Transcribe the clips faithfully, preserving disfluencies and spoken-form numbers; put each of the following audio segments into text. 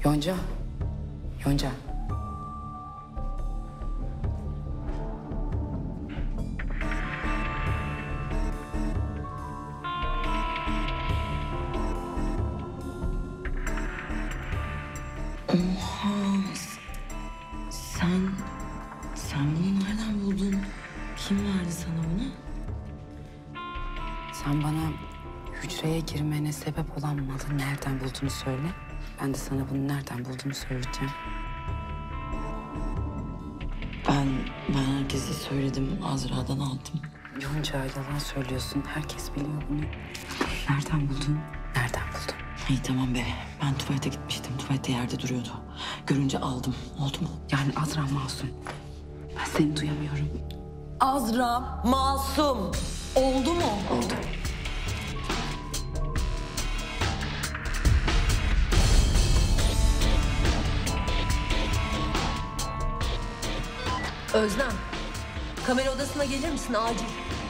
Yonca. Yonca. Oha. Sen... Sen bunu nereden buldun? Kim verdi sana bunu? Sen bana hücreye girmene sebep olan malı nereden bulduğunu söyle. Ben de sana bunu nereden bulduğunu söyleyeceğim. Ben, ben herkese söyledim. Azra'dan aldım. Yonca, yalan söylüyorsun. Herkes biliyor bunu. Nereden buldun? Nereden buldun? İyi tamam be. Ben tuvalete gitmiştim. Tuvalette yerde duruyordu. Görünce aldım. Oldu mu? Yani Azra masum. Ben seni duyamıyorum. Azra masum. Oldu mu? Oldu. Özlem, kamera odasına gelir misin acil?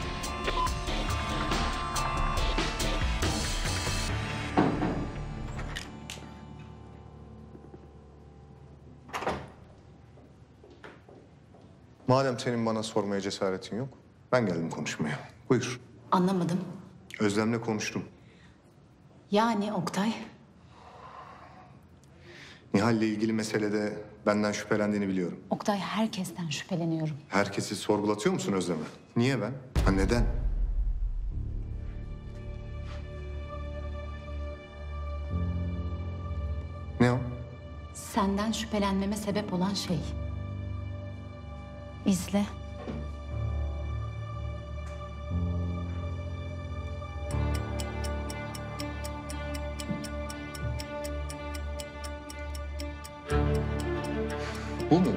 Madem senin bana sormaya cesaretin yok, ben geldim konuşmaya. Buyur. Anlamadım. Özlem'le konuştum. Yani Oktay, Nihal'le ilgili meselede benden şüphelendiğini biliyorum. Oktay herkesten şüpheleniyorum. Herkesi sorgulatıyor musun Özlem'e? Niye ben? Ha neden? Ne o? Senden şüphelenmeme sebep olan şey. İzle. Bu mu?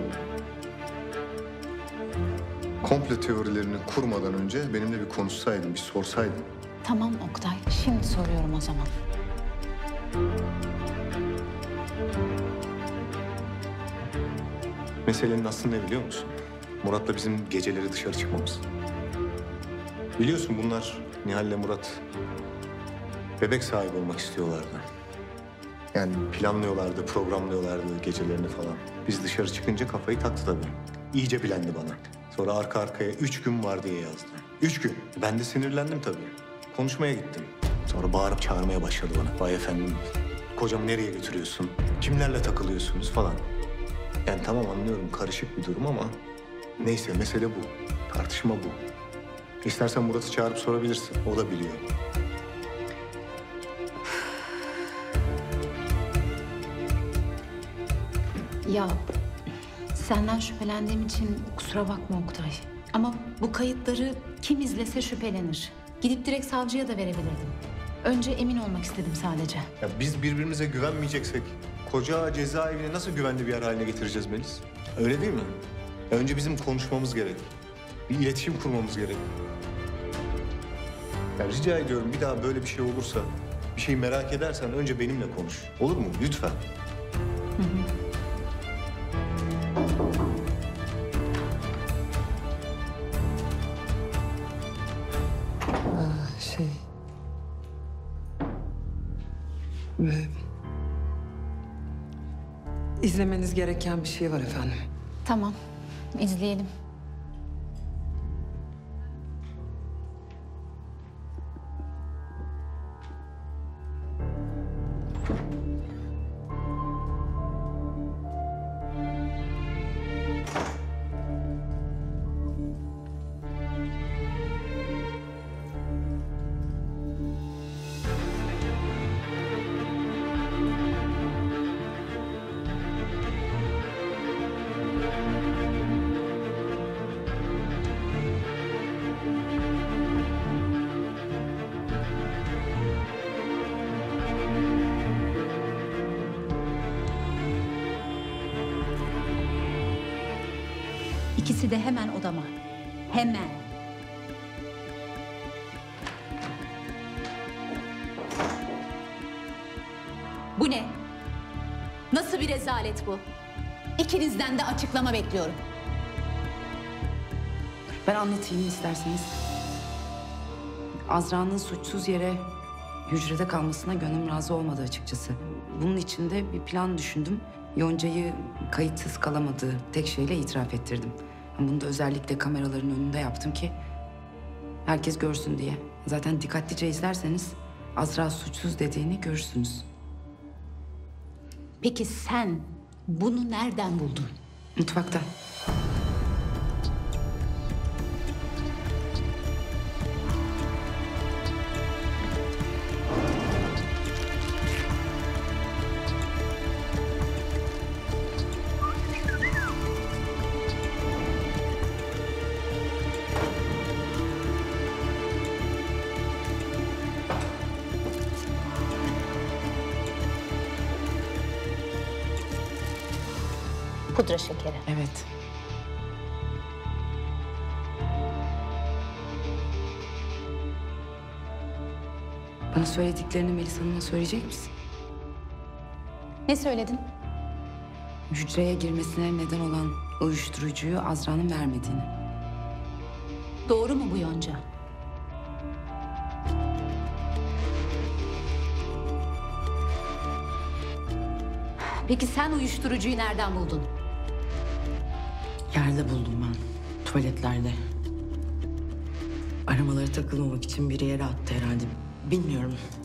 Komplo teorilerini kurmadan önce benimle bir konuşsaydın, bir sorsaydın. Tamam Oktay, şimdi soruyorum o zaman. Meselenin aslı ne biliyor musun? Murat'la bizim geceleri dışarı çıkmamız. Biliyorsun bunlar Nihal'le Murat bebek sahibi olmak istiyorlardı. Yani planlıyorlardı, programlıyorlardı gecelerini falan. Biz dışarı çıkınca kafayı taktı tabii. İyice bilendi bana. Sonra arka arkaya üç gün var diye yazdı. Üç gün. Ben de sinirlendim tabii. Konuşmaya gittim. Sonra bağırıp çağırmaya başladı bana. Vay efendim, kocamı nereye götürüyorsun? Kimlerle takılıyorsunuz falan. Yani tamam anlıyorum karışık bir durum ama neyse mesele bu. Tartışma bu. İstersen Murat'ı çağırıp sorabilirsin. O da biliyor. Ya senden şüphelendiğim için kusura bakma Oktay. Ama bu kayıtları kim izlese şüphelenir. Gidip direkt savcıya da verebilirdim. Önce emin olmak istedim sadece. Ya biz birbirimize güvenmeyeceksek koca cezaevini nasıl güvenli bir yer haline getireceğiz Melis? Öyle değil mi? Ya önce bizim konuşmamız gerek. Bir iletişim kurmamız gerek. Ya rica ediyorum bir daha böyle bir şey olursa, bir şeyi merak edersen önce benimle konuş. Olur mu? Lütfen. Hı hı. Şey... Ve... İzlemeniz gereken bir şey var efendim. Tamam, izleyelim. İkisi de hemen odama. Hemen. Bu ne? Nasıl bir rezalet bu? İkinizden de açıklama bekliyorum. Ben anlatayım isterseniz. Azra'nın suçsuz yere hücrede kalmasına gönlüm razı olmadı açıkçası. bunun için de bir plan düşündüm. Yonca'yı kayıtsız kalamadığı tek şeyle itiraf ettirdim. Bunu da özellikle kameraların önünde yaptım ki herkes görsün diye. Zaten dikkatlice izlerseniz Azra suçsuz dediğini görürsünüz. Peki sen bunu nereden buldun? Mutfakta. Pudra şekeri. Evet. Bana söylediklerini Melis Hanım'a söyleyecek misin? Ne söyledin? Hücreye girmesine neden olan uyuşturucuyu Azra'nın vermediğini. Doğru mu bu Yonca? Peki sen uyuşturucuyu nereden buldun? Yerde buldum ben. Tuvaletlerde. Aramalara takılmamak için biri yere attı herhalde. Bilmiyorum.